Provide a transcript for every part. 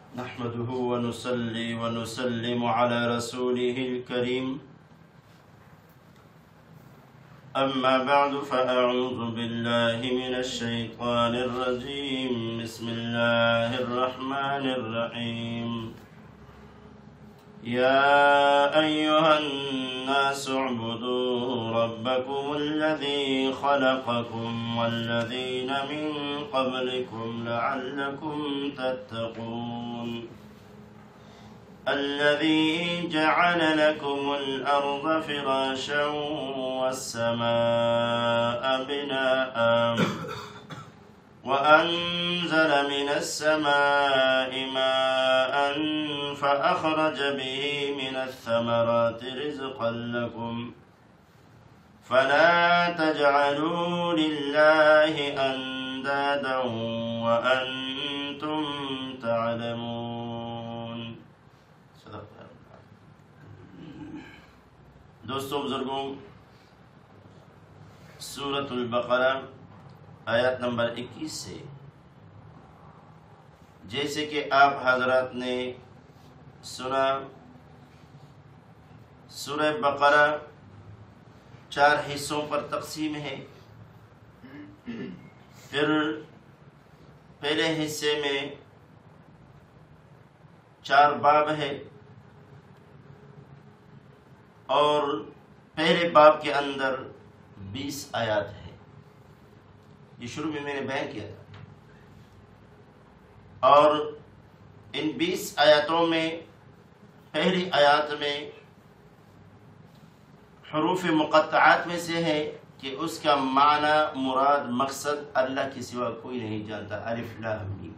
نحمده ونصلي ونسلم على رسوله الكريم أما بعد فأعوذ بالله من الشيطان الرجيم بسم الله الرحمن الرحيم يا أيها الناس اعبدوا ربكم الذي خلقكم والذين من قبلكم لعلكم تتقون الذي جعل لكم الأرض فراشا والسماء بناء وأنزل من السماء ماء فأخرج به من الثمرات رزقا لكم فلا تجعلوا لله أندادا وأنتم تعلمون. دوستو بزرگوں، سورۃ البقرہ آیت نمبر 21 سے جیسے کہ آپ حضرات نے سنا، سورہ بقرہ 4 حصوں پر تقسیم ہے. پھر پہلے حصے میں 4 باب ہے اور پہلے باب کے اندر 20 آیات ہے. یہ شروع میں نے بیان کیا تھا، اور ان 20 آیاتوں میں پہلی آیات میں حروف مقطعات میں سے ہے کہ اس کا معنی، مراد، مقصد اللہ کے سوا کوئی نہیں جانتا، الف لام میم.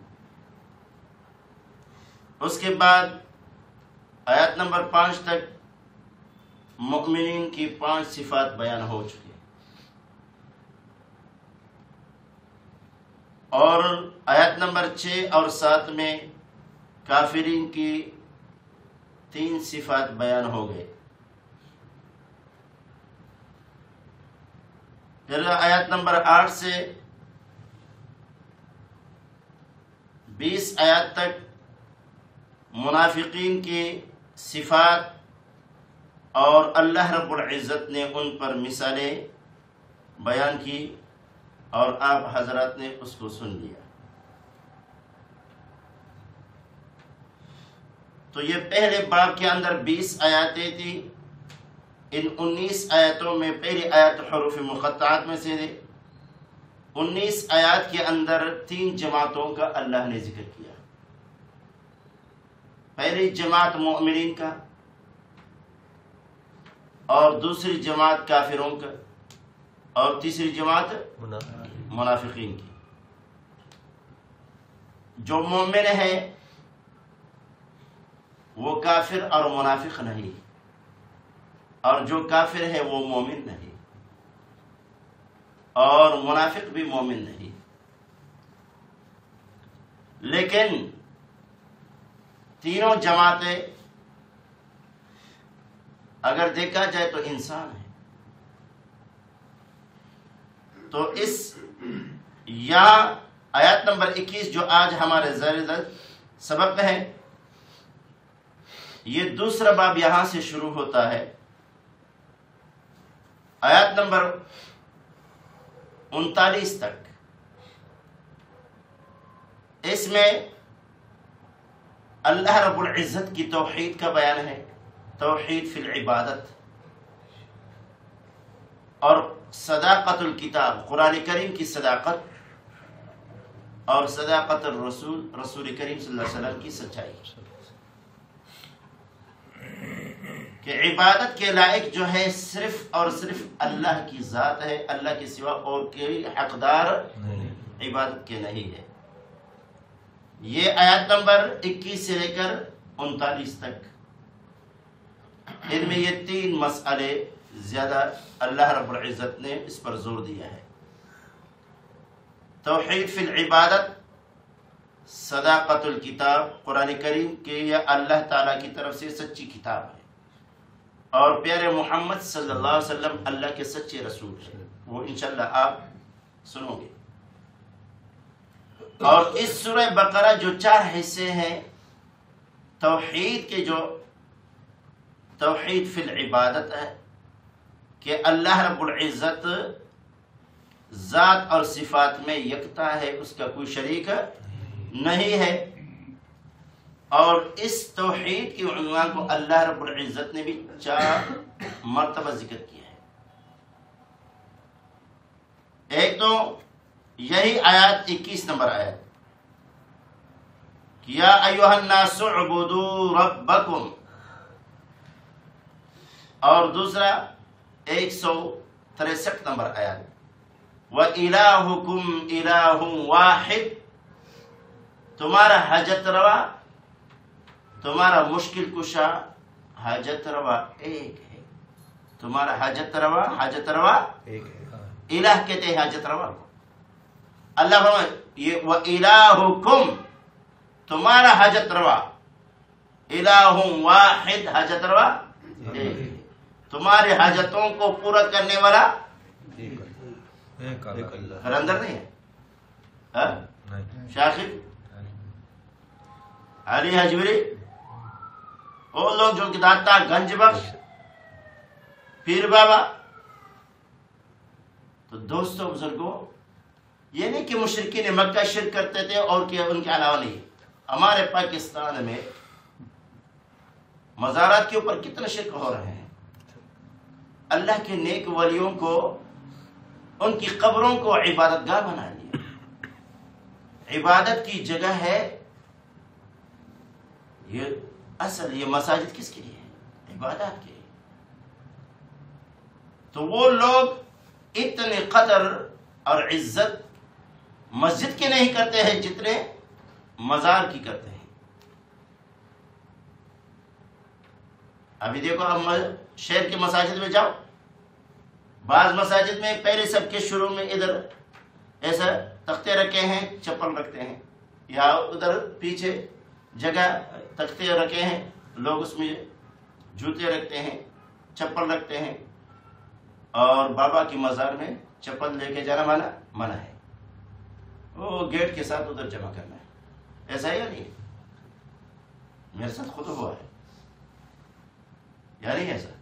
اس کے بعد آیت نمبر 5 تک مؤمنین کی 5 صفات بیان ہو چکی، اور آیت نمبر 6 اور 7 میں کافرین کی 3 صفات بیان ہو گئے. پھر آیت نمبر 8 سے 20 آیات تک منافقین کی صفات اور اللہ رب العزت نے ان پر مثالیں بیان کی، اور آپ حضرات نے اس کو سن لیا. تو یہ پہلے باب کے اندر 20 آیاتیں تھی. ان 19 آیاتوں میں پہلی آیت حروف مقطعات میں سے 19 آیات کے اندر 3 جماعتوں کا اللہ نے ذکر کیا. پہلی جماعت مومنین کا، اور دوسری جماعت کافروں کا، اور تیسری جماعت منافقین کی. جو مومن ہے وہ کافر اور منافق نہیں، اور جو کافر ہے وہ مومن نہیں، اور منافق بھی مومن نہیں. لیکن تینوں جماعتیں اگر دیکھا جائے تو انسان ہے. تو اس آیت نمبر 21 جو آج ہمارے زیر سبق ہے، یہ دوسرا باب یہاں سے شروع ہوتا ہے. آیت نمبر 39 تک اس میں اللہ رب العزت کی توحید کا بیان ہے، توحید فی العبادت، اور صداقت الکتاب، قرآن کریم کی صداقت، اور صداقت الرسول، رسول کریم صلی اللہ علیہ وسلم کی سچائی، کہ عبادت کے لائق جو ہے صرف اور صرف اللہ کی ذات ہے، اللہ کے سوا اور کوئی حقدار عبادت کے نہیں ہے. یہ آیت نمبر 21 سے لے کر 39 تک ان میں یہ 3 مسئلے زیادہ اللہ رب العزت نے اس پر زور دیا ہے. توحید فی العبادت، صداقت الکتاب، قرآن کریم کے یہ اللہ تعالیٰ کی طرف سے سچی کتاب ہے، اور پیارے محمد صلی اللہ علیہ وسلم اللہ کے سچے رسول ہیں. وہ انشاءاللہ آپ سنو گے. اور اس سورہ بقرہ جو 4 حصے ہیں توحید کے جو توحید فی العبادت ہے کہ اللہ رب العزت ذات اور صفات میں یکتا ہے، اس کا کوئی شریک نہیں ہے، اور اس توحید کی عنوان کو اللہ رب العزت نے بھی 4 مرتبہ ذکر کیا ہے۔ ایک تو یہی آیات 21 نمبر آیت، یا ایھا الناس اعبدوا ربکم، اور دوسرا 163 نمبر آیات، وَإِلَٰهُكُمْ إِلَٰهٌ وَاحِدٌ، تمہارا حاجت روا، تمہارا مشکل کشا حاجت روا ایک ہے، تمہارا حاجت روا ایک ہے، الہ کہتے ہیں حاجت روا کو۔ اللہ فرمائے یہ وَإِلَٰهُكُمْ، تمہارا حاجت روا، الہ واحد، حاجت روا ایک ہے، تمہارے حاجتوں کو پورا کرنے والا پھر اندر نہیں ہے، شاخر علی حجوری، وہ لوگ جو داتا گنج بخش پیر بابا۔ تو دوستوں بزرگوں، یہ نہیں کہ مشرکین مکہ شرک کرتے تھے اور کہ ان کے علاوہ نہیں، ہمارے پاکستان میں مزارات کے اوپر کتنے شرک ہو رہے ہیں۔ اللہ کے نیک ولیوں کو، ان کی قبروں کو عبادت گاہ بنا لیا، عبادت کی جگہ ہے۔ یہ مساجد کس کے لیے ہے؟ عبادات کے لیے۔ تو وہ لوگ اتنے قدر اور عزت مسجد کے نہیں کرتے ہیں جتنے مزار کی کرتے ہیں۔ ابھی دیکھو، اب شہر کے مساجد میں جاؤ، بعض مساجد میں پہلے سب کے شروع میں ادھر ایسا تختے رکھے ہیں، چپل رکھتے ہیں، یا ادھر پیچھے جگہ تختے رکھے ہیں، لوگ اس میں جوتے رکھتے ہیں، چپل رکھتے ہیں، اور بابا کی مزار میں چپل لے کے جانا منع ہے، وہ گیٹ کے ساتھ ادھر جمع کرنا ہے۔ ایسا ہے یا نہیں؟ میرے ساتھ خود ہوا ہے یا نہیں ایسا؟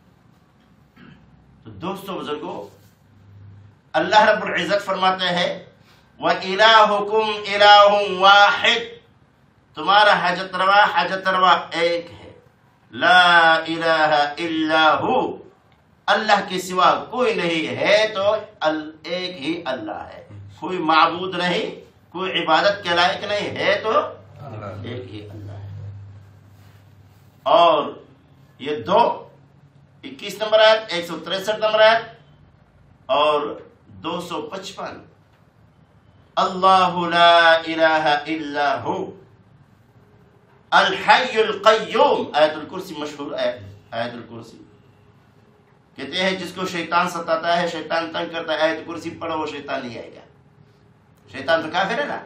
تو دوستو بزرگوں، اللہ رب العزت فرماتے ہیں وَإِلَٰهُكُمْ إِلَٰهٌ وَاحِدٌ، تمہارا حاجت روا ایک ہے، لا الہ الا ہو، اللہ کے سوا کوئی نہیں ہے، تو ایک ہی اللہ ہے، کوئی معبود نہیں، کوئی عبادت کے لائق نہیں ہے، تو ایک ہی اللہ ہے۔ اور یہ 21 نمبر آیت، 163 نمبر آیت اور 255، اللہ لا الہ الا ہو الحی القیوم، آیت الکرسی مشہور آیت الکرسی، کہتے ہیں جس کو شیطان ستاتا ہے، شیطان تنگ کرتا ہے، آیت الکرسی پڑھو وہ شیطان نہیں آئے گا۔ شیطان تو کافر ہے نا۔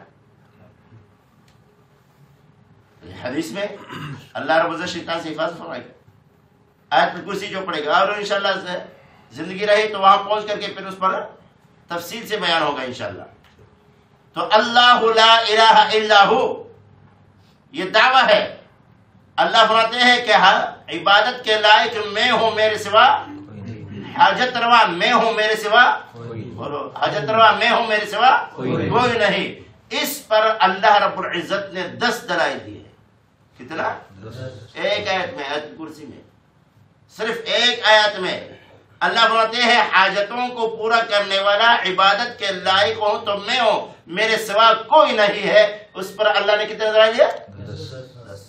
حدیث میں اللہ رب العزت شیطان سے حفاظت فرمائے گا، آیت الکرسی جو پڑھے گا، اور انشاءاللہ زندگی رہی تو وہاں پہنچ کر کے پھر اس پر تفصیل سے بیان ہوگا انشاءاللہ۔ تو اللہ لا الہ الا ہو، یہ دعویٰ ہے۔ اللہ فرماتے ہیں کہ عبادت کے لائق میں ہوں، میرے سوا حاجت روا میں ہوں، میرے سوا حاجت روا میں ہوں، میرے سوا کوئی نہیں۔ اس پر اللہ رب العزت نے 10 دلائل دیے۔ کتنا؟ ایک آیت میں، آیت کرسی میں، صرف ایک آیت میں اللہ فرماتے ہیں حاجتوں کو پورا کرنے والا، عبادت کے لائق ہوں تو میں ہوں، میرے سوا کوئی نہیں ہے۔ اس پر اللہ نے کتنے دلائل دیا؟ 10۔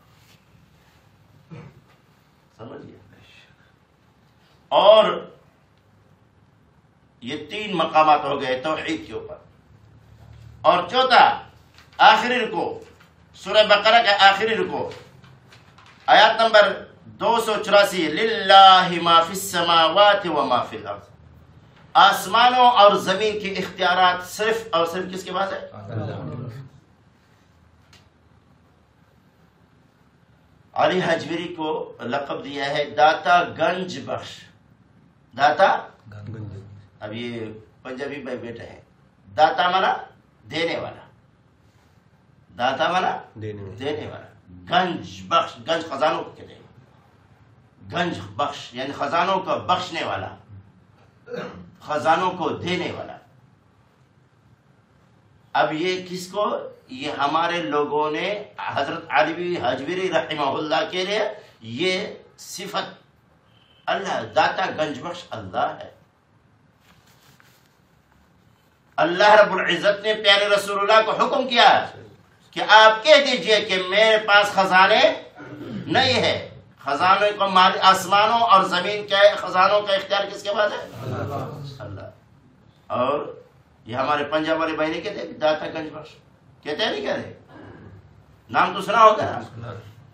سمجھئے؟ اور یہ 3 مقامات ہو گئے توحید کے اوپر۔ اور چوتھا آخری رکوع، سورہ بقرہ کا آخری رکوع، آیات نمبر 284، للہ ما فی السماوات و ما فی الارض، آسمانوں اور زمین کے اختیارات صرف اور صرف کس کے پاس ہے؟ علی حجویری کو لقب دیا ہے داتا گنج بخش، داتا گنج، اب یہ پنجابی میں بیٹا ہے۔ داتا مانا دینے والا، داتا مانا دینے والا، گنج بخش، گنج خزانوں کو کہتے ہیں، گنج بخش یعنی خزانوں کو بخشنے والا، خزانوں کو دینے والا۔ اب یہ کس کو؟ یہ ہمارے لوگوں نے حضرت علی حجویری رحمہ اللہ کے لیے یہ صفت، اللہ داتا گنج بخش اللہ ہے۔ اللہ رب العزت نے پیارے رسول اللہ کو حکم کیا کہ آپ کہہ دیجئے کہ میرے پاس خزانے نہیں ہے، خزانے کو آسمانوں اور زمین کے خزانوں کا اختیار کس کے پاس ہے؟ اللہ۔ اور یہ ہمارے پنجاب والے بھائی نے کہتے ہیں داتا گنج بخش، کہتے ہیں نہیں کہہ رہے؟ نام تو سنا ہوگا نا۔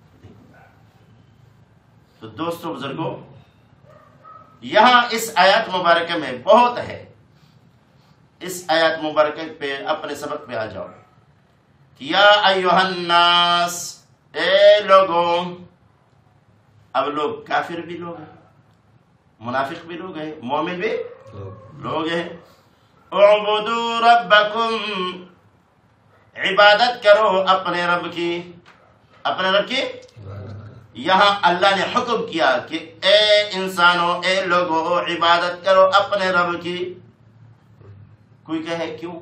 تو دوستو بزرگوں، یہاں اس آیات مبارکہ میں بہت ہے، اس آیات مبارکہ پہ اپنے سبق پہ آ جاؤ۔ یا ایھا الناس، اے لوگوں، اب لوگ کافر بھی لوگ ہیں، منافق بھی لوگ ہیں، مومن بھی لوگ ہیں۔ اعبدوا ربکم، عبادت کرو اپنے رب کی، اپنے رب کی۔ یہاں اللہ نے حکم کیا کہ اے انسانوں، اے لوگوں، عبادت کرو اپنے رب کی۔ کوئی کہے کیوں؟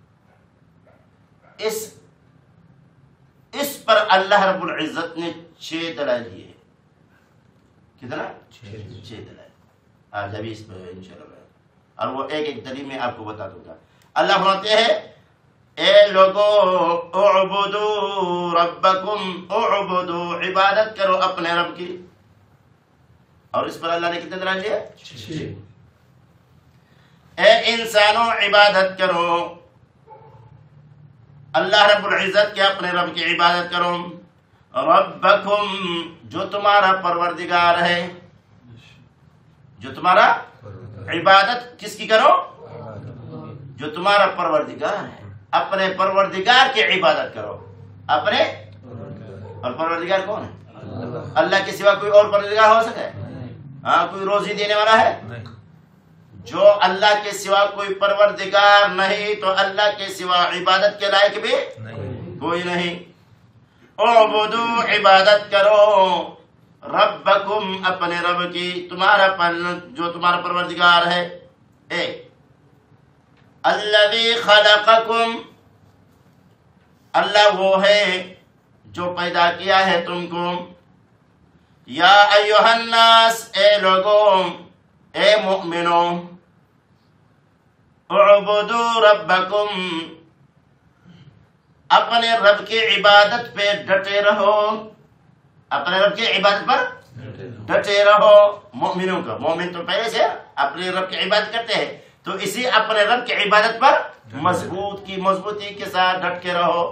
اس پر اللہ رب العزت نے 6 دلائل دیے۔ کتنا؟ 6 دلائل۔ آج ابھی اس پر انشاءاللہ، اور وہ ایک ایک دلیل میں آپ کو بتا دوں گا۔ اللہ فرماتے ہیں اے لوگوں، اعبدوا ربکم، اعبدوا، عبادت کرو اپنے رب کی۔ اور اس پر اللہ نے کتنے دلائل دیے؟ 6۔ اے انسانوں، عبادت کرو اللہ رب العزت کے، اپنے رب کی عبادت کرو۔ ربکم، جو تمہارا پروردگار ہے، جو تمہارا، عبادت کس کی کرو؟ جو تمہارا پروردگار ہے، اپنے پروردگار کی عبادت کرو، اپنے۔ اور پروردگار کون ہے؟ اللہ کے سوا کوئی اور پروردگار ہو سکتا ہے؟ ہاں، کوئی روزی دینے والا ہے؟ جو اللہ کے سوا کوئی پروردگار نہیں تو اللہ کے سوا عبادت کے لائق بھی کوئی نہیں۔ اعبدوا، عبادت کرو، ربکم، اپنے رب کی، تمہارا جو تمہارا پروردگار ہے۔ الذی خلقکم، اللہ وہ ہے جو پیدا کیا ہے تم کو۔ یا ایھا الناس، اے لوگوں، اے مؤمنوں، اعبدوا ربکم، اپنے رب کی عبادت پہ ڈٹے رہو، اپنے رب کی عبادت پر ڈٹے رہو۔ مومنوں کا، مومن تو پہلے سے اپنے رب کی عبادت کرتے ہیں، تو اسی اپنے رب کی عبادت پر مضبوطی کے ساتھ ڈٹ کے رہو۔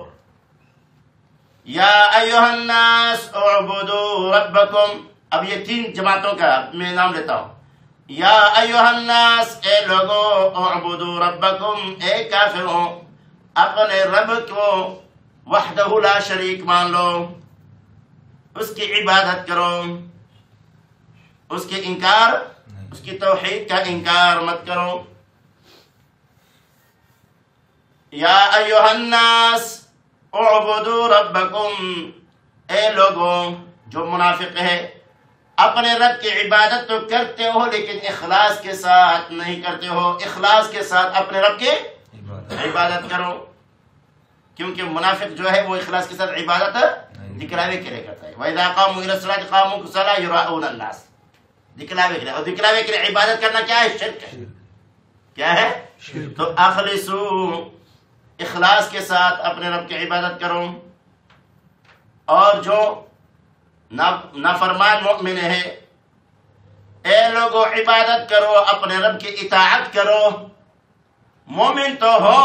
یا ایھا الناس اعبدوا ربکم، اب یہ 3 جماعتوں کا میں نام لیتا ہوں۔ یا ایھا الناس، اے لوگوں، اعبدوا ربکم، اے کافروں، اپنے رب کو وحدہ لا شریک مان لو، اس کی عبادت کرو، اس کے انکار، اس کی توحید کا انکار مت کرو۔ یا ایھا الناس اعبدوا ربکم، اے لوگوں جو منافق ہے، اپنے رب کی عبادت تو کرتے ہو لیکن اخلاص کے ساتھ نہیں کرتے ہو، اخلاص کے ساتھ اپنے رب کی عبادت کرو، کیونکہ منافق جو ہے وہ اخلاص کے ساتھ عبادت دکھلاوے کے لیے کرتا ہے۔ وَإِذَا قَامُوا إِلَى الصَّلَاةِ قَامُوا كُسَالَىٰ يُرَاءُونَ النَّاسَ، دکھلاوے کے لیے، اور دکھلاوے کے لیے عبادت کرنا کیا ہے؟ شرک ہے۔ کیا ہے؟ تو اخلصوا، اخلاص کے ساتھ اپنے رب کی عبادت کرو۔ اور جو نافرمان مومن ہے، اے لوگوں، عبادت کرو، اپنے رب کی اطاعت کرو۔ مومن تو ہو،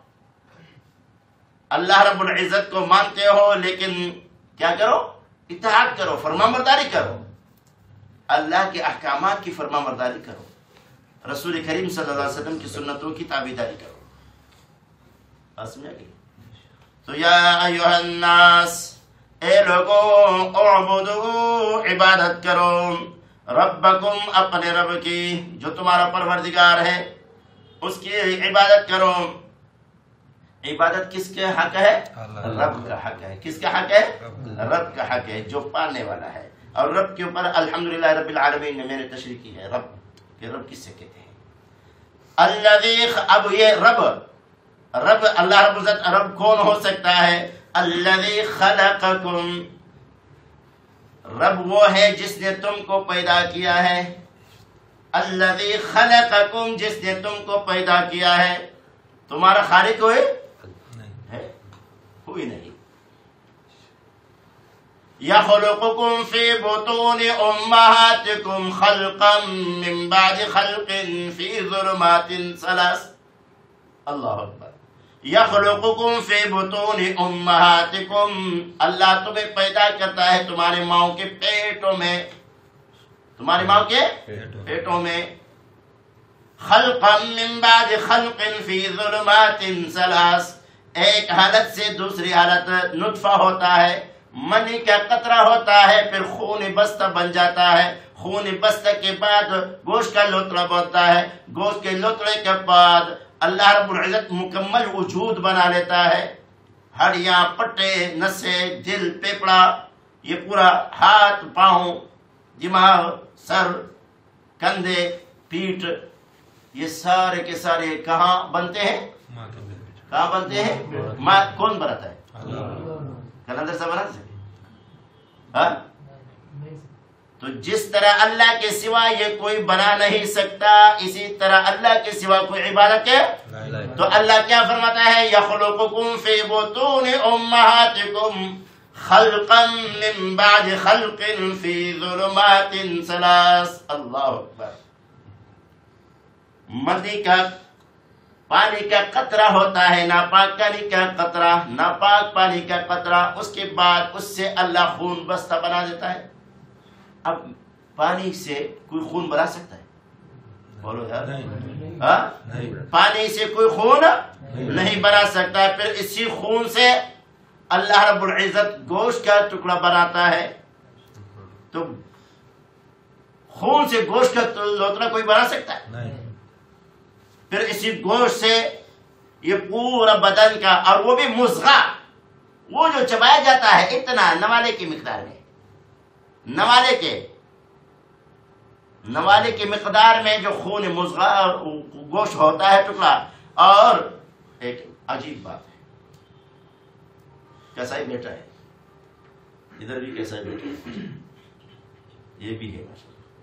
اللہ رب العزت کو مانتے ہو، لیکن کیا کرو؟ اطاعت کرو، فرما برداری کرو، اللہ کے احکامات کی فرما برداری کرو، رسول کریم صلی اللہ علیہ وسلم کی سنتوں کی تابعداری کرو۔ تو یا ایھا الناس، اے لوگوں، اعبدوا، عبادت کرو، ربکم، اپنے رب کی، جو تمہارا پروردگار ہے، اس کی عبادت کرو۔ عبادت کس کے حق ہے؟ رب کا حق ہے. کس کا حق ہے؟ رب کا حق ہے جو پالنے والا ہے. اور رب کے اوپر الحمدللہ رب العالمین نے میں نے تشریح کی ہے. رب کہ رب کس سے کہتے ہیں؟ الذی. اب یہ رب اللہ رب العزت رب کون ہو سکتا ہے؟ الذی خلقکم. رب وہ ہے جس نے تم کو پیدا کیا ہے. الذی خلقکم جس نے تم کو پیدا کیا ہے. تمہارا خالق ہوئے کوئی نہیں. یخلقکم فی بطون امہاتکم خلقا من بعد خلق فی ظلمات ثلاث. اللہ اکبر. یخلقکم فی بطون امہاتکم. اللہ تمہیں پیدا کرتا ہے تمہارے ماؤں کے پیٹوں میں. تمہاری ماں کے پیٹوں میں. خلقا من بعد خلق فی ظلمات ثلاث. ایک حالت سے دوسری حالت نطفہ ہوتا ہے, منی کا قطرہ ہوتا ہے, پھر خون بستہ بن جاتا ہے. خون بستہ کے بعد گوشت کا لوتڑا بنتا ہے. گوشت کے لوتڑے کے بعد اللہ رب العزت مکمل وجود بنا لیتا ہے. ہڈیاں, پٹے, نسیں, دل, پیپڑا, یہ پورا ہاتھ, پاؤں, دماغ, سر, کندھے, پیٹھ, یہ سارے کے سارے کہاں بنتے ہیں؟ کہاں بنتے ہیں؟ ماں کون بناتا ہے؟ کلندر سے بنا سکتے. تو جس طرح اللہ کے سوا یہ کوئی بنا نہیں سکتا, اسی طرح اللہ کے سوا کوئی عبادت ہے. تو اللہ کیا فرماتا ہے؟ یخلقکم فی بطون امہاتکم خلقا من بعد خلق فی ظلمات ثلاث. اللہ اکبر. مدی کا پانی کا قطرہ ہوتا ہے, ناپاک پانی کا قطرہ, ناپاک پانی کا قطرہ, اس کے بعد اس سے اللہ خون بستہ بنا دیتا ہے. اب پانی سے کوئی خون بنا سکتا ہے؟ بولو یار. پانی سے کوئی خون نہیں بنا سکتا. پھر اسی خون سے اللہ رب العزت گوشت کا ٹکڑا بناتا ہے. تو خون سے گوشت کا لوتڑا کوئی بنا سکتا ہے؟ پھر اسی گوشت سے یہ پورا بدن کا, اور وہ بھی مضغہ, وہ جو چبایا جاتا ہے اتنا نوالے کی مقدار میں, نوالے کی مقدار میں جو خون مضغہ گوشت ہوتا ہے ٹکڑا. اور ایک عجیب بات ہے, کیسا ہی بیٹا ہے, ادھر بھی کیسا ہی بیٹا ہے, یہ بھی ہے.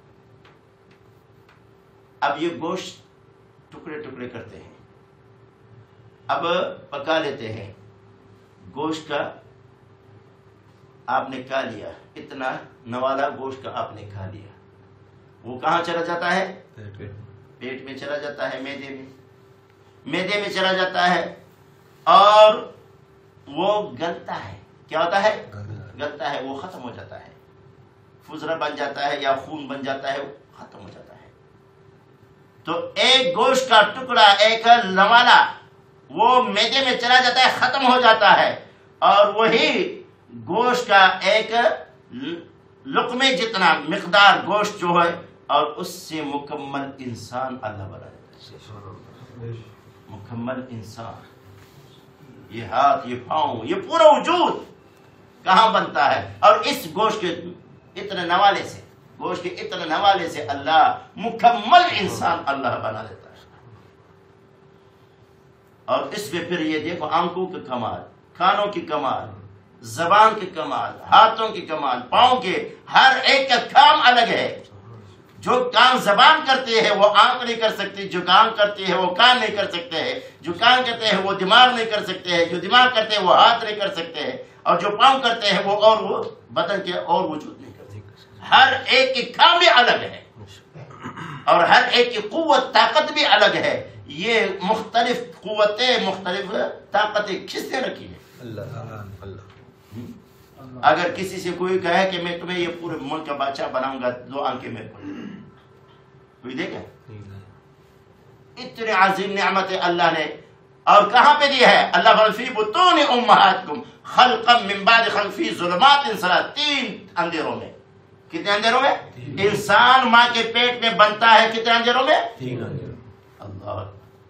اب یہ گوشت ٹکڑے ٹکڑے کرتے ہیں, اب پکا لیتے ہیں. گوشت کا آپ نے کھا لیا, اتنا نوالا گوشت کا آپ نے کھا لیا. وہ کہاں چلا جاتا ہے؟ پیٹ میں چلا جاتا ہے, میدے میں چلا جاتا ہے, اور وہ گلتا ہے. کیا ہوتا ہے؟ گلتا ہے, وہ ختم ہو جاتا ہے, فزرہ بن جاتا ہے یا خون بن جاتا ہے, وہ ختم ہو جاتا ہے. تو ایک گوشت کا ٹکڑا, ایک نوالا, وہ میدے میں چلا جاتا ہے, ختم ہو جاتا ہے, اور وہی گوشت کا ایک لقمے جتنا مقدار گوشت جو ہے, اور اس سے مکمل انسان اللہ بنا دیتا ہے. مکمل انسان. یہ ہاتھ, یہ پاؤں, یہ پورا وجود کہاں بنتا ہے؟ اور اس گوشت کے اتنے نوالے سے, گوشت کے اتنے نوالے سے اللہ مکمل انسان اللہ بنا دیتا ہے. اور اس میں پھر یہ دیکھو آنکھوں کے کمال, کانوں کی کمال, زبان کے کمال, ہاتھوں کی کمال, پاؤں کے, ہر ایک کا کام الگ ہے. جو کام زبان کرتی ہے وہ آنکھ نہیں کر سکتی, جو کام کرتی ہے وہ کان نہیں کر سکتے ہیں, جو کان کرتے ہیں وہ دماغ نہیں کر سکتے ہیں, جو دماغ کرتے ہیں وہ ہاتھ نہیں کر سکتے ہیں, اور جو پاؤں کرتے ہیں وہ بدن کے اور وجود نہیں کرتے. ہر ایک کی کام بھی الگ ہے, اور ہر ایک کی قوت طاقت بھی الگ ہے. یہ مختلف قوتیں, مختلف طاقتیں کس نے رکھی ہے؟ اللہ. اگر کسی سے کوئی کہے کہ میں تمہیں یہ پورے ملک کا بادشاہ بناؤں گا, 2 آنکھیں میرے کو, کوئی دے گا؟ اتنے عظیم نعمت اللہ نے, اور کہاں پہ دی ہے؟ اللہ فی بطون امہاتکم خلقا من بعد خلق فی ظلمات ثلاث. 3 اندھیروں میں. کتنے اندھیروں میں؟ انسان ماں کے پیٹ میں بنتا ہے کتنے اندھیروں میں؟ 3 اندھیروں. اللہ.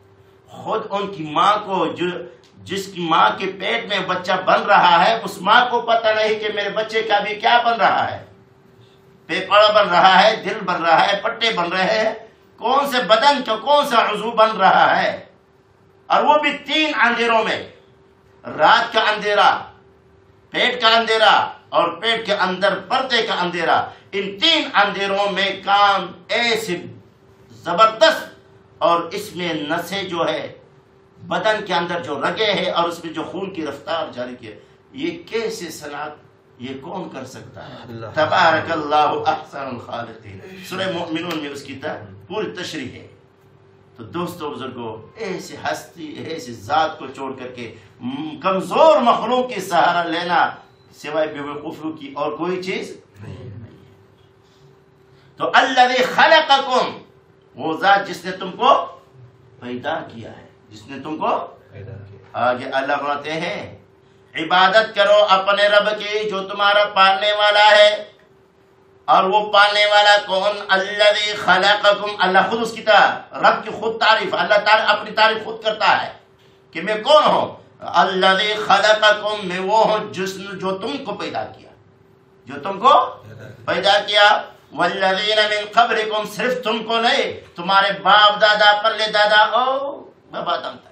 خود ان کی ماں کو جس کی ماں کے پیٹ میں بچہ بن رہا ہے اس ماں کو پتہ نہیں کہ میرے بچے کا بھی کیا بن رہا ہے، پیپڑا بن رہا ہے، دل بن رہا ہے، پٹے بن رہے ہیں، کون سے بدن کا کون سا عضو بن رہا ہے، اور وہ بھی 3 اندھیروں میں، رات کا اندھیرا، پیٹ کا اندھیرا اور پیٹ کے اندر پردے کا اندھیرا، ان 3 اندھیروں میں کام ایسے زبردست، اور اس میں نسیں جو ہے بدن کے اندر جو رگے ہیں اور اس میں جو خون کی رفتار جاری کی ہے، یہ کیسے صنعت، یہ کون کر سکتا ہے؟ تبارک اللہ احسن الخالقین، سورہ مومنون میں اس کی پوری تشریح ہے۔ تو دوستو بزرگوں، ایسی ہستی، ایسی ذات کو چھوڑ کر کے کمزور مخلوق کی سہارا لینا سوائے بیوقوفی کی اور کوئی چیز نہیں ہے۔ تو الذی خلقکم، وہ ذات جس نے تم کو پیدا کیا ہے، جس نے تم کو پیدا کیا۔ آگے اللہ فرماتے ہیں عبادت کرو اپنے رب کی جو تمہارا پالنے والا ہے، اور وہ پالنے والا کون؟ الذی خلقکم، اللہ خود اس کی رب کی خود تعریف، اللہ تعالی اپنی تعریف خود کرتا ہے کہ میں کون ہوں۔ الذی خلقکم، میں وہ ہوں جو تم کو پیدا کیا، جو تم کو پیدا کیا۔ والذین من قبلکم، صرف تم کو نہیں، تمہارے باپ دادا، پلے دادا، بابا آدم تک۔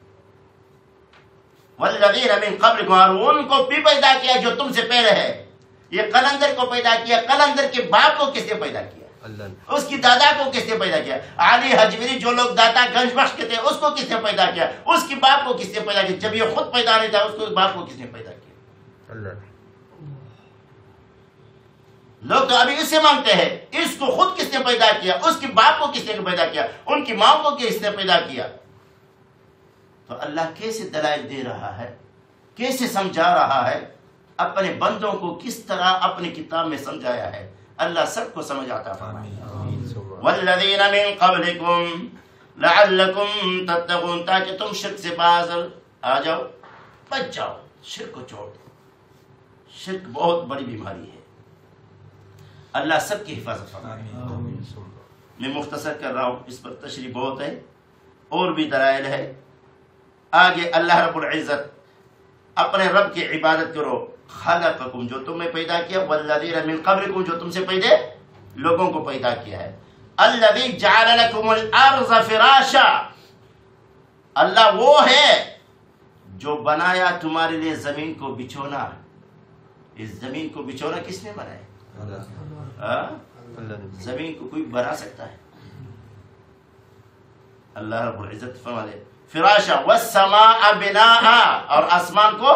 والذین من قبلکم، اور ان کو بھی پیدا کیا جو تم سے پہلے ہے۔ یہ قلندر کو پیدا کیا، قلندر کے باپ کو کس نے پیدا کیا؟ اللہ۔ اس کی دادا کو کس نے پیدا کیا؟ علی حجویری جو لوگ دادا گنج بخش کے تھے اس کو کس نے پیدا کیا؟ اس کی باپ کو کس نے پیدا کیا؟ جب یہ خود پیدا نہیں تھا اس کو باپ کو کس نے پیدا کیا؟ اللہ۔ لوگ تو ابھی اس سے مانگتے ہیں اس کو خود کس نے پیدا کیا، اس کی باپ کو کس نے پیدا کیا، ان کی ماں کو کس نے پیدا کیا۔ تو اللہ کیسے دلائل دے رہا ہے، کیسے سمجھا رہا ہے، اپنے بندوں کو کس طرح اپنی کتاب میں سمجھایا ہے۔ اللہ سب کو سمجھ آتا فرمائے۔ والذین من قبلکم لعلکم تتقون، تاکہ تم شرک سے باز آ جاؤ، بچ جاؤ، شرک کو چھوڑ دو۔ شرک بہت بڑی بیماری ہے، اللہ سب کی حفاظت فرمائے۔ میں مختصر کر رہا ہوں، اس پر تشریح بہت ہے اور بھی دلائل ہے۔ آگے اللہ رب العزت اپنے رب کی عبادت کرو، خلقکم، جو تم نے پیدا کیا، والذین من قبلکم، جو تم سے پہلے لوگوں کو پیدا کیا ہے۔ الذی جعل لکم الارض فراشا، اللہ وہ ہے جو بنایا تمہارے لیے زمین کو بچھونا۔ اس زمین کو بچھونا کس نے بنایا؟ زمین کو کوئی بنا سکتا ہے؟ اللہ رب العزت فرماتے فراشا والسماء بناء، اور آسمان کو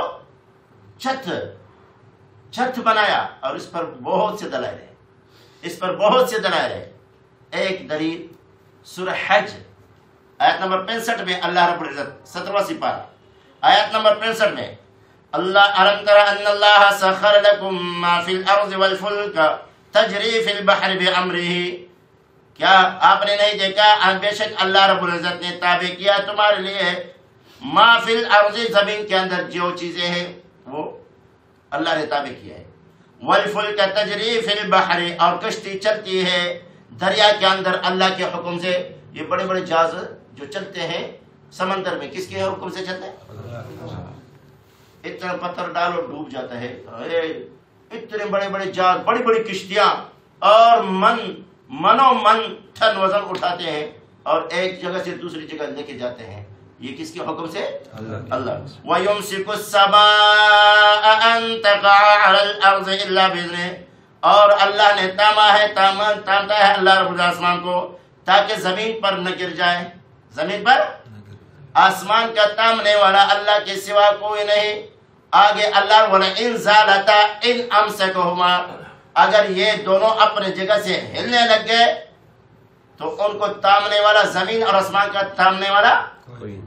چھت بنایا، اور اس پر بہت سے دلائل ہیں، اس پر بہت سے دلائل ہیں۔ ایک دلیل سورہ حج آیت نمبر 65 میں اللہ رب العزت 17واں سپارہ آیت نمبر 65 میں اللہ الم تر ان اللہ سخر لکم ما فی الارض والفلک تجری فی البحر بامرہ، کیا آپ نے نہیں دیکھا بے شک اللہ رب العزت نے تابع کیا تمہارے لیے ما فی الارض، زمین کے اندر جو چیزیں ہیں وہ اللہ نے تابع کیا ہے، والفلک تجری فی البحر، اور کشتی چلتی ہے دریا کے اندر اللہ کے حکم سے۔ یہ بڑے بڑے جہاز جو چلتے ہیں سمندر میں کس کے حکم سے چلتے ہیں؟ اتنا پتھر ڈالو ڈوب جاتا ہے، اتنے بڑے بڑے جہاز، بڑی بڑی کشتیاں، اور منو من ٹن وزن اٹھاتے ہیں اور ایک جگہ سے دوسری جگہ لے کے جاتے ہیں۔ یہ کس کے حکم سے؟ اللہ۔ وَيُمْسِكُ السَّمَاءَ أَن تَقَعَ عَلَى الْأَرْضِ إِلَّا بِإِذْنِهِ، اور اللہ نے تامتا ہے اللہ رب العزت آسمان کو تاکہ زمین پر نہ گر جائے۔ زمین پر آسمان کا تامنے والا اللہ کے سوا کوئی نہیں۔ آگے اللہ وَلَئِن زَالَتَا إِنْ أَمْسَكَهُمَا، اگر یہ دونوں اپنے جگہ سے ہلنے لگ گئے تو ان کو تامنے والا، زمین اور آسمان کا تامنے والا کوئی۔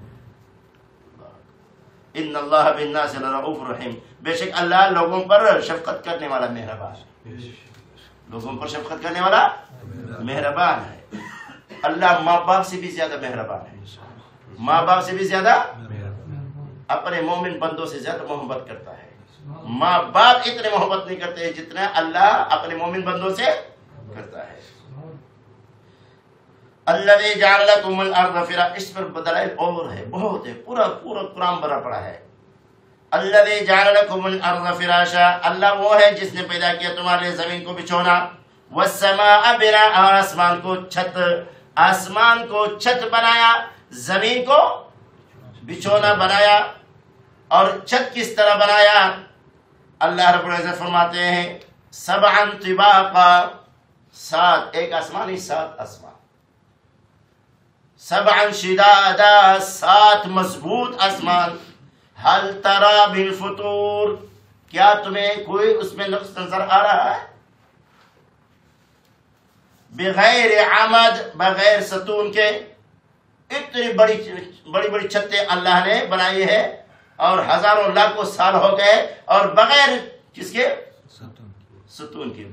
ان اللہ بالناس لرؤوف رحیم، بے شک اللہ لوگوں پر شفقت کرنے والا مہربان ہے، لوگوں پر شفقت کرنے والا مہربان ہے۔ اللہ ماں باپ سے بھی زیادہ مہربان ہے، ماں باپ سے بھی زیادہ، اپنے مومن بندوں سے زیادہ محبت کرتا ہے۔ ماں باپ اتنے محبت نہیں کرتے ہیں جتنا اللہ اپنے مومن بندوں سے کرتا ہے۔ الذی جعل لکم الارض فراشا، اس پر دلائل اور ہے، بہت ہے، پورا قرآن بھرا پڑا ہے. الذی جعل لکم الارض فراشا، اللہ وہ ہے جس نے پیدا کیا تمہارے لیے زمین کو بچھونا. والسماء بناء، آسمان کو چھت بنایا، زمین کو بچھونا بنایا. اور چھت کس طرح بنایا؟ اللہ رب العزت فرماتے ہیں سبعا طباقا، 7 ایک آسمان ہی 7 آسمان. سبعا شدادا، 7 مضبوط آسمان. حل ترى بالفطور، کیا تمہیں کوئی اس میں نقص نظر آ رہا ہے؟ بغیر عمد، بغیر ستون کے. اتنی بڑی چھتیں اللہ نے بنائی ہے اور ہزاروں لاکھوں سال ہو گئے، اور بغیر کس کے؟ ستون کے.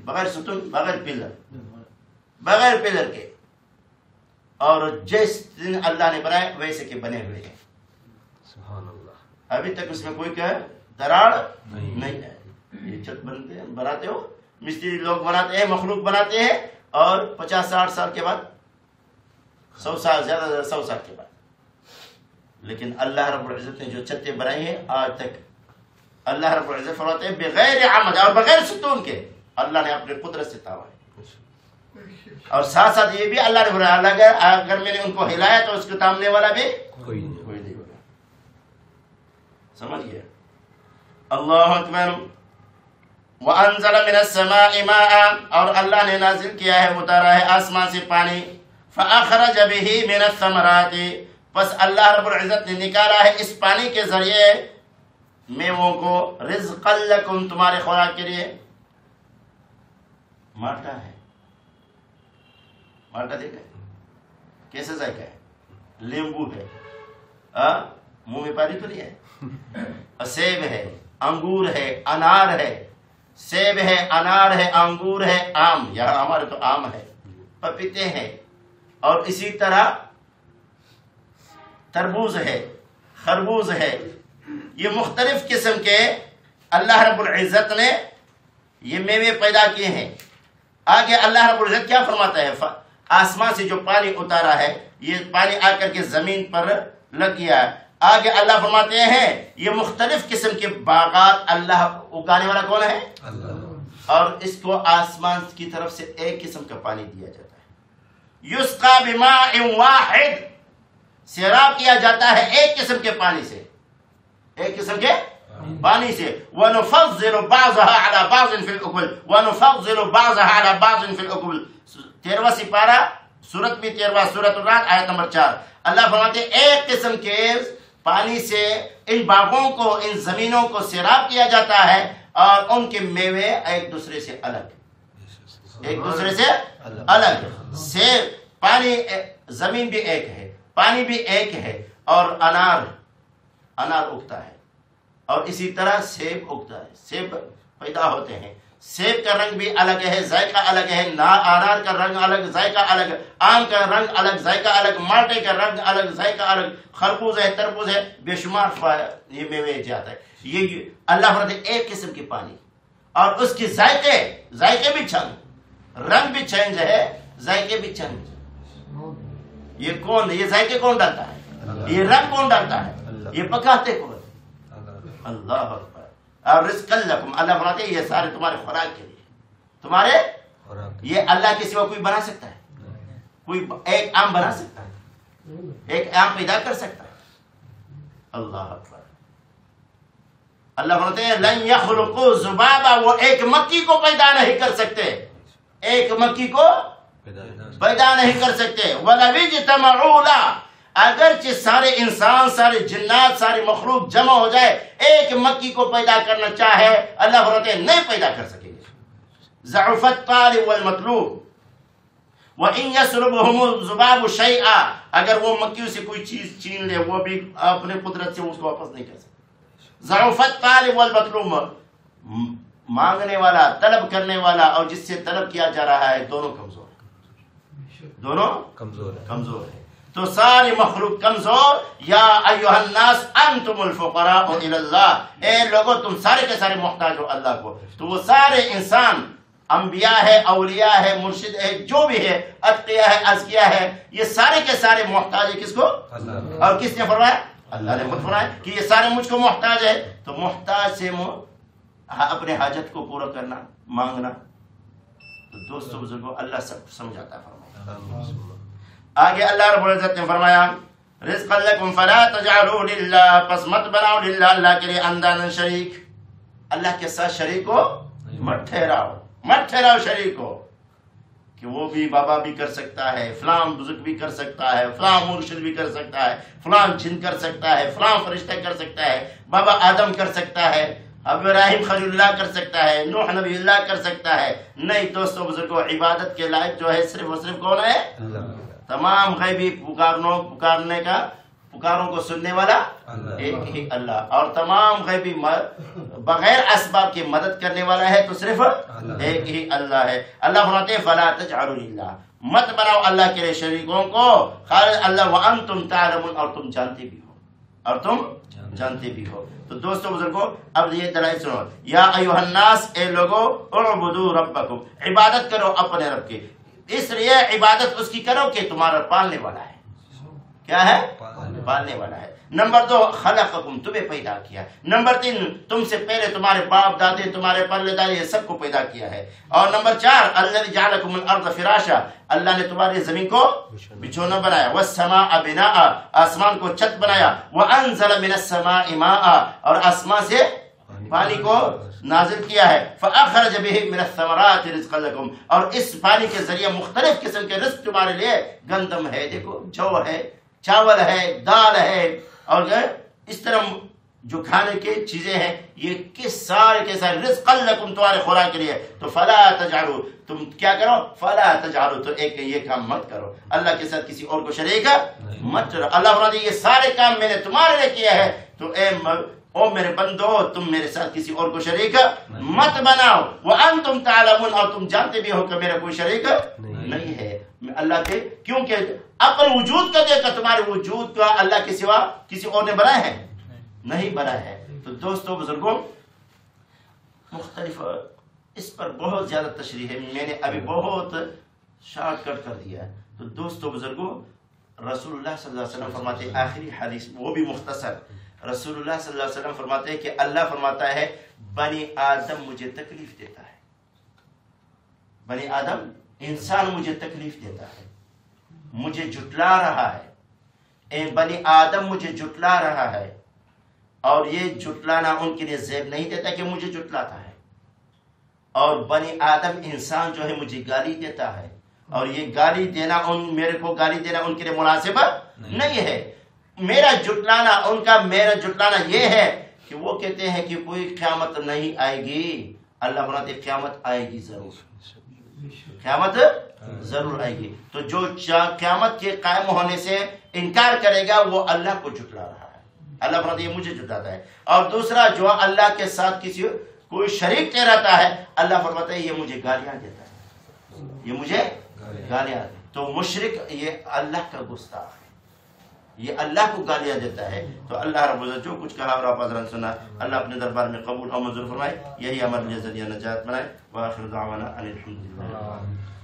بغیر پلر کے. اور جس دن اللہ نے بنائے ویسے کے بنے ہوئے ہیں. سبحان اللہ. ابھی تک اس میں کوئی کیا ہے دراڑ نہیں ہے. یہ چھت بناتے ہو، مستری لوگ بناتے ہیں، مخلوق بناتے ہیں، اور 50-60 سال کے بعد 100 سال، زیادہ 100 سال کے بعد. لیکن اللہ رب العزت نے جو چھتیں بنائی ہیں آج تک، اللہ رب العزت فرماتے ہیں بغیر عمد، اور بغیر ستون کے اللہ نے اپنے قدرت سے تاوا ہے. اور ساتھ ساتھ یہ بھی اللہ نے فرمایا اگر میں نے ان کو ہلایا تو اس کو تامنے والا بھی کوئی نہیں ہوگا. سمجھ گیا؟ اللہ اکبر. وَأَنزَلَ مِنَ السَّمَاءِ مَاءً، اور اللہ نے نازل کیا ہے، اتارا ہے آسمان سے پانی. فَأَخْرَجَ بِهِ مِنَ الثَّمَرَاتِ، بس اللہ رب العزت نے نکالا ہے اس پانی کے ذریعے میووں کو. رِزْقًا لَكُمْ، تمہارے خوراک کے لیے. مالٹا ہے، مالٹا دیکھا کیسے ذائقہ ہے. لیمبو ہے، منہ میں پانی تو نہیں ہے. سیب ہے، انگور ہے، انار ہے. سیب ہے، انار ہے، انگور ہے، آم، یہاں ہمارے تو آم ہے، پپیتے ہیں، اور اسی طرح تربوز ہے، خربوز ہے. یہ مختلف قسم کے اللہ رب العزت نے یہ میوے پیدا کیے ہیں. آگے اللہ رب العزت کیا فرماتا ہے؟ آسمان سے جو پانی اتارا ہے، یہ پانی آ کر کے زمین پر لگ گیا ہے. آگے اللہ فرماتے ہیں یہ مختلف قسم کے باغات اللہ اگانے والا کون ہے؟ اللہ. اور اس کو آسمان کی طرف سے ایک قسم کا پانی دیا جاتا ہے. یسقا بماء واحد، سیراب کیا جاتا ہے ایک قسم کے پانی سے، ایک قسم کے پانی سے. وَنُفَضِّلُ بَعْضَهَا عَلَى بَعْضٍ فِي الْأُكُلِ وَنُفَضِّلُ بَعْضَهَا عَلَى بَعْضٍ فِي الْأُكُلِ. 13واں سپارہ، سورت بھی 13واں، سورۃ الرعد، آیت نمبر 4. اللہ فرماتے ہیں ایک قسم کے پانی سے ان باغوں کو، ان زمینوں کو سیراب کیا جاتا ہے، اور ان کے میوے ایک دوسرے سے الگ، ایک دوسرے سے الگ. سیب، پانی، زمین بھی ایک ہے، پانی بھی ایک ہے، اور انار اگتا ہے، اور اسی طرح سیب اگتا ہے. سیب پیدا ہوتے ہیں. سیب کا رنگ بھی الگ ہے، ذائقہ الگ ہے. انار کا رنگ الگ، ذائقہ الگ. آم کا رنگ الگ، ذائقہ الگ. مالٹے کا رنگ الگ، ذائقہ الگ. خربوز ہے، تربوز ہے، بے شمار یہ میوے جاتا ہے. یہ اللہ فرماتے ہیں ایک قسم کی پانی، اور اس کی ذائقے بھی چینج، رنگ بھی چینج ہے، ذائقے بھی چینج. یہ ذائقے کون ڈالتا ہے؟ یہ رنگ کون ڈالتا ہے؟ یہ پکاتے کون؟ اللہ اکبر. اور رزقا لکم، اللہ فرماتے ہیں یہ سارے تمہارے خوراک کے لیے، تمہارے. یہ اللہ کے سوا کوئی بنا سکتا ہے؟ کوئی ایک آم بنا سکتا ہے؟ ایک آم پیدا کر سکتا ہے؟ اللہ اکبر. اللہ فرماتے ہیں لن یخلقوا ذبابا، وہ ایک مکھی کو پیدا نہیں کر سکتے، ایک مکھی کو پیدا نہیں کر سکتے. وَلَوِ اجْتَمَعُوا لَهُ، اگرچہ سارے انسان، سارے جنات، ساری مخلوق جمع ہو جائے ایک مکھی کو پیدا کرنا چاہے، اللہ فرماتے ہیں نہیں پیدا کر سکیں گے. ضعف الطالب والمطلوب وَإِنْ يَسْلُبْهُمُ الذُّبَابُ شَيْئًا، اگر وہ مکھیوں سے کوئی چیز چھین لے وہ بھی اپنے قدرت سے اس کو واپس نہیں کر سکتے. ضعف الطالب والمطلوب، مانگنے والا، طلب کرنے والا، اور جس سے طلب کیا جا رہا ہے، دونوں کمزور ہیں، دونوں کمزور ہیں. تو ساری مخلوق کمزور. یا ایھا الناس انتم الفقراء الی اللہ، اے لوگو تم سارے کے سارے محتاج ہو اللہ کو. تو وہ سارے انسان انبیاء ہے، اولیاء ہے، مرشد ہے، جو بھی ہے، اتقیاء ہے، ازکیاء ہے، یہ سارے کے سارے محتاج ہے کس کو؟ اللہ۔ اور کس نے فرمایا؟ اللہ نے خود فرمایا کہ یہ سارے مجھ کو محتاج ہے۔ تو محتاج سے اپنے حاجت کو پورا کرنا، مانگنا۔ تو دوستو بزرگوں، اللہ سب کو سمجھاتا فرمایا۔ آگے اللہ رب العزت نے فرمایا رزقا لکم فلا تجعلوا للہ، پس مت بناؤ للہ، اللہ کے لیے اندازن شریک، اللہ کے ساتھ شریک کو مت ٹھہراؤ، مت ٹھہراؤ شریک کو، کہ وہ بھی بابا بھی کر سکتا ہے، فلاں بزرگ بھی کر سکتا ہے، فلاں مرشد بھی کر سکتا ہے، فلاں جن کر سکتا ہے، فلاں فرشتہ کر سکتا ہے، بابا آدم کر سکتا ہے، ابراہیم خلیل اللہ کر سکتا ہے، نوح نبی اللہ کر سکتا ہے۔ نہیں دوستو بزرگوں، عبادت کے لائق جو ہے صرف اور صرف کون ہے؟ تمام غیبی پکاروں کو سننے والا ایک ہی اللہ، اور تمام غیبی بغیر اسباب کی مدد کرنے والا ہے تو صرف ایک ہی اللہ ہے۔ اللہ فرماتے ہیں فلا تجعلوا للہ، مت بناؤ اللہ کے لیے شریکوں کو، خالص اللہ وانتم تعلمون، اور تم جانتے بھی ہو، اور تم جانتے بھی ہو۔ تو دوستو بزرگوں، اب یہ دلائل سنو، یا ایھا الناس، اے لوگو، اعبدوا ربکم، عبادت کرو اپنے رب کی، اس لیے عبادت اس کی کرو کہ تمہارا پالنے والا ہے۔ کیا ہے؟ پالنے والا ہے۔ نمبر 2، خلقکم، تمہیں پیدا کیا۔ نمبر 3، تم سے پہلے تمہارے باپ دادے، تمہارے پرلے دادے، سب کو پیدا کیا ہے۔ اور نمبر 4، الذی جعلکم الارض فراشا، اللہ نے تمہاری زمین کو بچھونا بنایا، والسماء بناء، آسمان کو چھت بنایا، وانزل من السماء ماء، اور آسمان سے پانی کو نازل کیا ہے، فاخرج به من الثمرات رزقا لکم، اور اس پانی کے ذریعے مختلف قسم کے رزق تمہارے لیے، گندم ہے، دیکھو جو ہے، چاول ہے، دال ہے، اور اس طرح جو کھانے کی چیزیں ہیں، یہ کس سارے کے سارے رزقا لکم، تمہارے خوراک کے لیے۔ تو فلا تجعلوا، تم کیا کرو؟ فلا تجعلوا، تو ایک یہ کام مت کرو، اللہ کے ساتھ کسی اور کو شریک مت کرو۔ اللہ فرماتے ہیں یہ سارے کام میں نے تمہارے لیے کیا ہے، تو او میرے بندو، تم میرے ساتھ کسی اور کو شریک مت بناؤ، وانتم تعلمون، اور تم جانتے بھی ہو کہ میرا کوئی شریک نہیں ہے اللہ کے، کیونکہ اپنے وجود کا دیکھا، تمہارے وجود کا اللہ کے سوا کسی اور نے بنایا ہے؟ نہیں بنایا ہے۔ تو دوستو بزرگوں، مختلف اس پر بہت زیادہ تشریح ہے، میں نے ابھی بہت شارٹ کٹ کر دیا ہے۔ تو دوستو بزرگوں، رسول اللہ صلی اللہ علیہ وسلم فرماتے ہیں، آخری حدیث وہ بھی مختصر، رسول اللہ صلی اللہ علیہ وسلم فرماتے ہیں کہ اللہ فرماتا ہے بنی آدم مجھے تکلیف دیتا ہے، بنی آدم انسان مجھے تکلیف دیتا ہے، مجھے جھٹلا رہا ہے، اے بنی آدم مجھے جھٹلا رہا ہے، اور یہ جھٹلانا ان کے لیے زیب نہیں دیتا کہ مجھے جھٹلاتا ہے، اور بنی آدم انسان جو ہے مجھے گالی دیتا ہے، اور یہ گالی دینا میرے کو گالی دینا ان کے لیے مناسب نہیں ہے۔ میرا جھٹلانا ان کا، میرا جھٹلانا یہ ہے کہ وہ کہتے ہیں کہ کوئی قیامت نہیں آئے گی، اللہ بناتے قیامت آئے گی، ضرور قیامت ضرور آئے گی۔ تو جو قیامت کے قائم ہونے سے انکار کرے گا وہ اللہ کو جھٹلا رہا ہے، اللہ فرماتے ہیں مجھے جھٹلاتا ہے۔ اور دوسرا، جو اللہ کے ساتھ کسی کوئی شریک ٹھہراتا ہے، اللہ فرماتا ہے یہ مجھے گالیاں دیتا ہے، یہ مجھے گالیاں۔ تو مشرک یہ اللہ کا گستاخ ہے، یہ اللہ کو گالیاں دیتا ہے۔ تو اللہ رب العزت جو کچھ کہا اور آپ حضرات سنا، اللہ اپنے دربار میں قبول اور منظور فرمائے، یہی ہمارے لیے ذریعہ نجات بنائے۔ وآخر دعوانا ان الحمد للہ۔